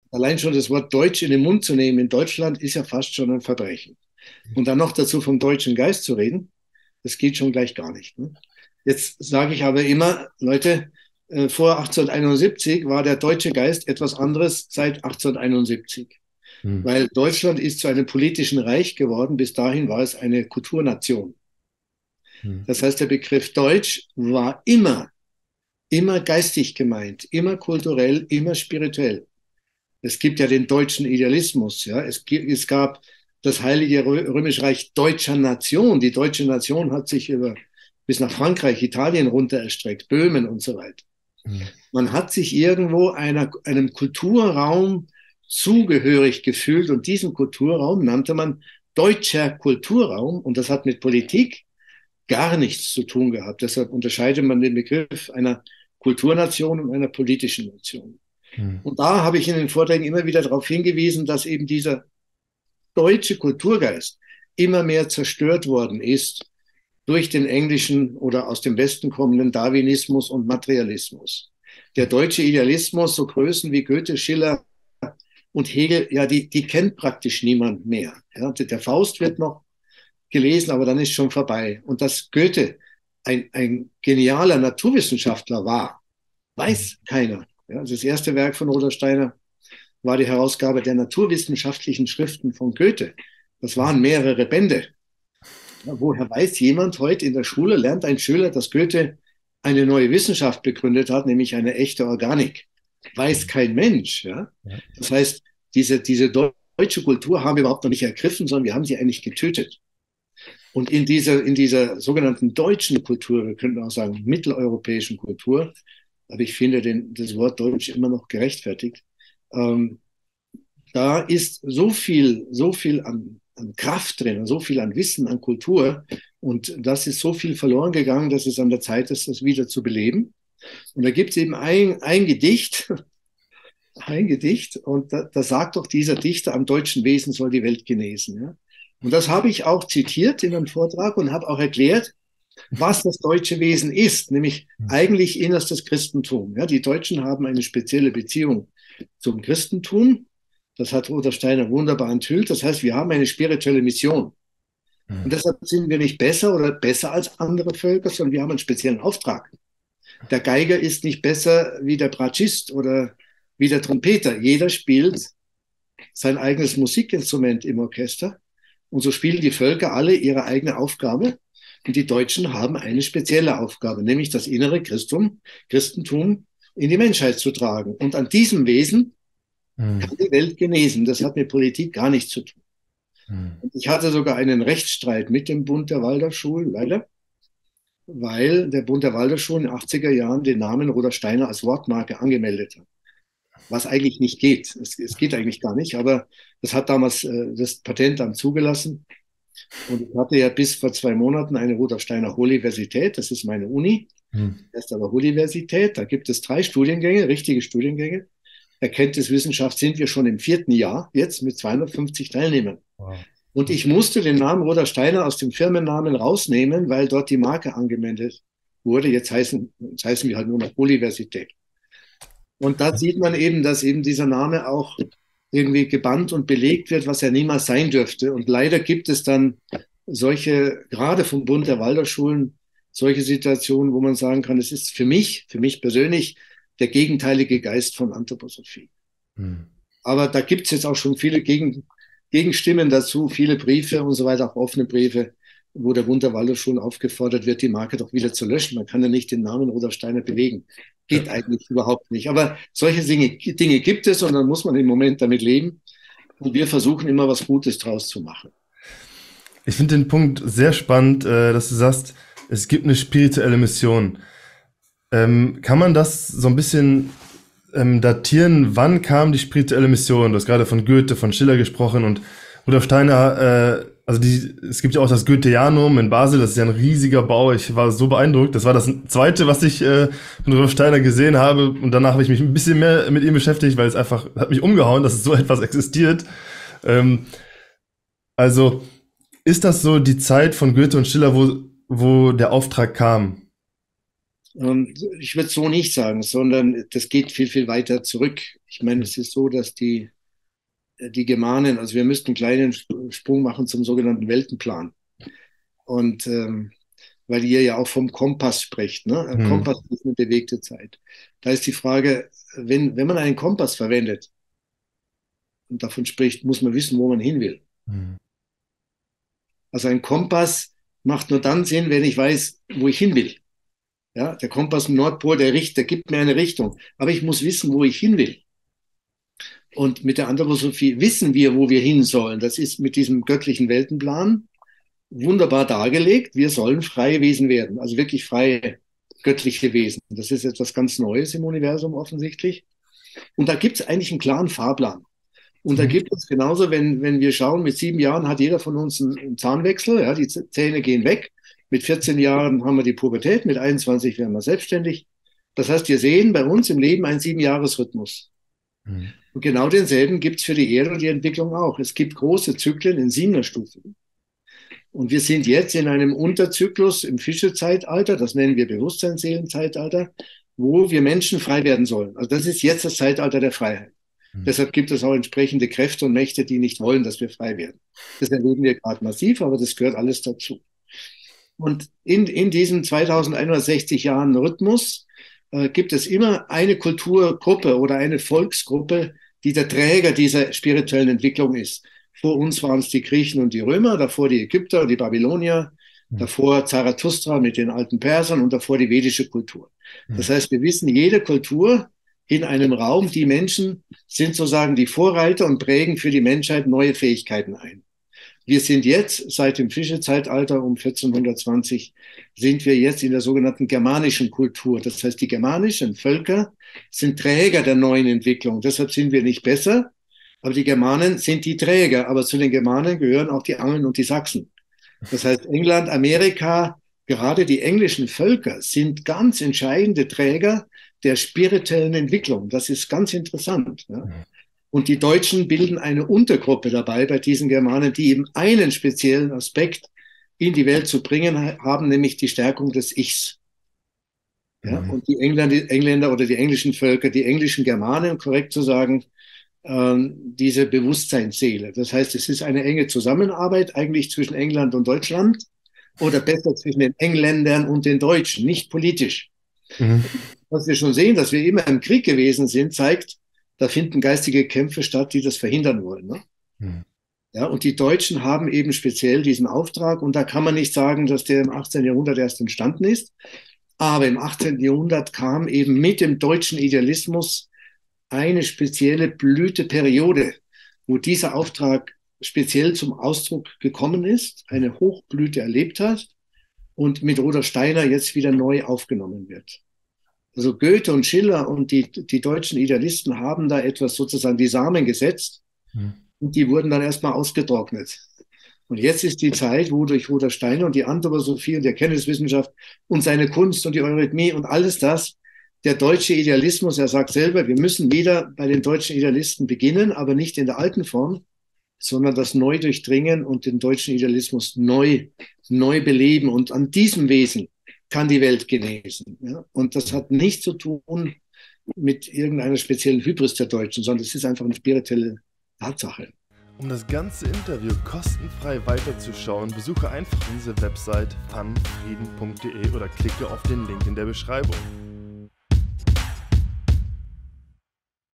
Allein schon das Wort Deutsch in den Mund zu nehmen in Deutschland ist ja fast schon ein Verbrechen. Und dann noch dazu vom deutschen Geist zu reden, das geht schon gleich gar nicht. Ne? Jetzt sage ich aber immer, Leute, vor 1871 war der deutsche Geist etwas anderes seit 1871. Hm. Weil Deutschland ist zu einem politischen Reich geworden. Bis dahin war es eine Kulturnation. Hm. Das heißt, der Begriff Deutsch war immer geistig gemeint, immer kulturell, immer spirituell. Es gibt ja den deutschen Idealismus. Ja? Es gab das Heilige Römische Reich deutscher Nation. Die deutsche Nation hat sich bis nach Frankreich, Italien runter erstreckt, Böhmen und so weiter. Hm. Man hat sich irgendwo einem Kulturraum zugehörig gefühlt und diesen Kulturraum nannte man deutscher Kulturraum und das hat mit Politik gar nichts zu tun gehabt. Deshalb unterscheidet man den Begriff einer Kulturnation und einer politischen Nation. Hm. Und da habe ich in den Vorträgen immer wieder darauf hingewiesen, dass eben dieser deutsche Kulturgeist immer mehr zerstört worden ist durch den englischen oder aus dem Westen kommenden Darwinismus und Materialismus. Der deutsche Idealismus, so Größen wie Goethe, Schiller und Hegel, ja, die kennt praktisch niemand mehr. Ja, der Faust wird noch gelesen, aber dann ist schon vorbei. Und dass Goethe ein genialer Naturwissenschaftler war, weiß keiner. Ja, das erste Werk von Rudolf Steiner war die Herausgabe der naturwissenschaftlichen Schriften von Goethe. Das waren mehrere Bände. Ja, woher weiß jemand heute in der Schule, lernt ein Schüler, dass Goethe eine neue Wissenschaft begründet hat, nämlich eine echte Organik? Weiß kein Mensch. Ja? Ja. Das heißt, diese deutsche Kultur haben wir überhaupt noch nicht ergriffen, sondern wir haben sie eigentlich getötet. Und in dieser sogenannten deutschen Kultur, wir könnten auch sagen mitteleuropäischen Kultur, aber ich finde das Wort Deutsch immer noch gerechtfertigt, ähm, da ist so viel an Kraft drin, so viel an Wissen, an Kultur. Und das ist so viel verloren gegangen, dass es an der Zeit ist, das wieder zu beleben. Und da gibt es eben ein Gedicht, ein Gedicht, und da sagt doch dieser Dichter, am deutschen Wesen soll die Welt genesen. Ja? Und das habe ich auch zitiert in einem Vortrag und habe auch erklärt, was das deutsche Wesen ist, nämlich eigentlich innerstes Christentum. Ja, die Deutschen haben eine spezielle Beziehung zum Christentum. Das hat Rudolf Steiner wunderbar enthüllt. Das heißt, wir haben eine spirituelle Mission. Und Hm. deshalb sind wir nicht besser oder besser als andere Völker, sondern wir haben einen speziellen Auftrag. Der Geiger ist nicht besser wie der Bratschist oder wie der Trompeter. Jeder spielt sein eigenes Musikinstrument im Orchester. Und so spielen die Völker alle ihre eigene Aufgabe. Und die Deutschen haben eine spezielle Aufgabe, nämlich das innere Christentum in die Menschheit zu tragen. Und an diesem Wesen Hm. kann die Welt genesen. Das hat mit Politik gar nichts zu tun. Hm. Und ich hatte sogar einen Rechtsstreit mit dem Bund der Waldorfschulen, leider, weil der Bund der Waldorfschulen in den 80er Jahren den Namen Rudolf Steiner als Wortmarke angemeldet hat. Was eigentlich nicht geht. Es geht eigentlich gar nicht, aber das hat damals das Patentamt zugelassen. Und ich hatte ja bis vor 2 Monaten eine Rudolf Steiner Universität, das ist meine Uni, Hm. das ist aber Universität, da gibt es 3 Studiengänge, richtige Studiengänge. Erkenntniswissenschaft sind wir schon im 4. Jahr, jetzt mit 250 Teilnehmern. Wow. Und ich musste den Namen Rudolf Steiner aus dem Firmennamen rausnehmen, weil dort die Marke angemeldet wurde. Jetzt heißen wir halt nur noch Universität. Und da sieht man eben, dass eben dieser Name auch irgendwie gebannt und belegt wird, was er niemals sein dürfte. Und leider gibt es dann solche, gerade vom Bund der Waldorfschulen, solche Situationen, wo man sagen kann, es ist für mich persönlich, der gegenteilige Geist von Anthroposophie. Hm. Aber da gibt es jetzt auch schon viele Gegenstimmen dazu, viele Briefe und so weiter, auch offene Briefe, wo der Bund der Waldorfschulen aufgefordert wird, die Marke doch wieder zu löschen. Man kann ja nicht den Namen Rudolf Steiner belegen. Ja. Geht eigentlich überhaupt nicht. Aber solche Dinge gibt es und dann muss man im Moment damit leben. Und wir versuchen immer was Gutes draus zu machen. Ich finde den Punkt sehr spannend, dass du sagst, es gibt eine spirituelle Mission. Kann man das so ein bisschen datieren? Wann kam die spirituelle Mission? Du hast gerade von Goethe, von Schiller gesprochen und Rudolf Steiner, es gibt ja auch das Goetheanum in Basel, das ist ja ein riesiger Bau. Ich war so beeindruckt. Das war das zweite, was ich von Rudolf Steiner gesehen habe. Und danach habe ich mich ein bisschen mehr mit ihm beschäftigt, weil es einfach hat mich umgehauen, dass es so etwas existiert. Ähm, also ist das so die Zeit von Goethe und Schiller, wo der Auftrag kam? Ich würde so nicht sagen, sondern das geht viel, viel weiter zurück. Ich meine, es ist so, dass die Germanen, also wir müssten einen kleinen Sprung machen zum sogenannten Weltenplan. Und weil ihr ja auch vom Kompass spricht, ne? Ein Mhm. Kompass ist eine bewegte Zeit. Da ist die Frage, wenn man einen Kompass verwendet und davon spricht, muss man wissen, wo man hin will. Mhm. Also ein Kompass macht nur dann Sinn, wenn ich weiß, wo ich hin will. Ja, der Kompass im Nordpol, der gibt mir eine Richtung. Aber ich muss wissen, wo ich hin will. Und mit der Anthroposophie wissen wir, wo wir hin sollen. Das ist mit diesem göttlichen Weltenplan wunderbar dargelegt. Wir sollen freie Wesen werden, also wirklich freie göttliche Wesen. Das ist etwas ganz Neues im Universum offensichtlich. Und da gibt es eigentlich einen klaren Fahrplan. Und da Mhm. gibt es genauso, wenn wir schauen, mit 7 Jahren hat jeder von uns einen Zahnwechsel, ja, die Zähne gehen weg. Mit 14 Jahren haben wir die Pubertät, mit 21 werden wir selbstständig. Das heißt, wir sehen bei uns im Leben einen 7-Jahres-Rhythmus. Mhm. Und genau denselben gibt es für die Erde und die Entwicklung auch. Es gibt große Zyklen in 7er-Stufen. Und wir sind jetzt in einem Unterzyklus im Fischezeitalter, das nennen wir Bewusstseinsseelenzeitalter, wo wir Menschen frei werden sollen. Also das ist jetzt das Zeitalter der Freiheit. Mhm. Deshalb gibt es auch entsprechende Kräfte und Mächte, die nicht wollen, dass wir frei werden. Das erleben wir gerade massiv, aber das gehört alles dazu. Und in diesem 2160 Jahren Rhythmus gibt es immer eine Kulturgruppe oder eine Volksgruppe, die der Träger dieser spirituellen Entwicklung ist. Vor uns waren es die Griechen und die Römer, davor die Ägypter und die Babylonier, Mhm. davor Zarathustra mit den alten Persern und davor die vedische Kultur. Das Mhm. heißt, wir wissen, jede Kultur in einem Raum, die Menschen sind sozusagen die Vorreiter und prägen für die Menschheit neue Fähigkeiten ein. Wir sind jetzt seit dem Fischezeitalter um 1420 sind wir jetzt in der sogenannten germanischen Kultur. Das heißt, die germanischen Völker sind Träger der neuen Entwicklung. Deshalb sind wir nicht besser, aber die Germanen sind die Träger. Aber zu den Germanen gehören auch die Angeln und die Sachsen. Das heißt, England, Amerika, gerade die englischen Völker sind ganz entscheidende Träger der spirituellen Entwicklung. Das ist ganz interessant. Ja? Und die Deutschen bilden eine Untergruppe dabei bei diesen Germanen, die eben einen speziellen Aspekt in die Welt zu bringen haben, nämlich die Stärkung des Ichs. Ja? Mhm. Und die Engländer oder die englischen Völker, die englischen Germanen, um korrekt zu sagen, diese Bewusstseinsseele. Das heißt, es ist eine enge Zusammenarbeit eigentlich zwischen England und Deutschland oder besser zwischen den Engländern und den Deutschen, nicht politisch. Mhm. Was wir schon sehen, dass wir immer im Krieg gewesen sind, zeigt, da finden geistige Kämpfe statt, die das verhindern wollen. Ne? Mhm. Ja, und die Deutschen haben eben speziell diesen Auftrag. Und da kann man nicht sagen, dass der im 18. Jahrhundert erst entstanden ist. Aber im 18. Jahrhundert kam eben mit dem deutschen Idealismus eine spezielle Blüteperiode, wo dieser Auftrag speziell zum Ausdruck gekommen ist, eine Hochblüte erlebt hat und mit Rudolf Steiner jetzt wieder neu aufgenommen wird. Also Goethe und Schiller und die deutschen Idealisten haben da etwas sozusagen die Samen gesetzt Mhm. und die wurden dann erstmal ausgetrocknet. Und jetzt ist die Zeit, wo durch Rudolf Steiner und die Anthroposophie und die Erkenntniswissenschaft und seine Kunst und die Eurythmie und alles das, der deutsche Idealismus, er sagt selber, wir müssen wieder bei den deutschen Idealisten beginnen, aber nicht in der alten Form, sondern das neu durchdringen und den deutschen Idealismus neu beleben. Und an diesem Wesen kann die Welt genesen. Ja? Und das hat nichts zu tun mit irgendeiner speziellen Hybris der Deutschen, sondern es ist einfach eine spirituelle Tatsache. Um das ganze Interview kostenfrei weiterzuschauen, besuche einfach unsere Website funfrieden.de oder klicke auf den Link in der Beschreibung.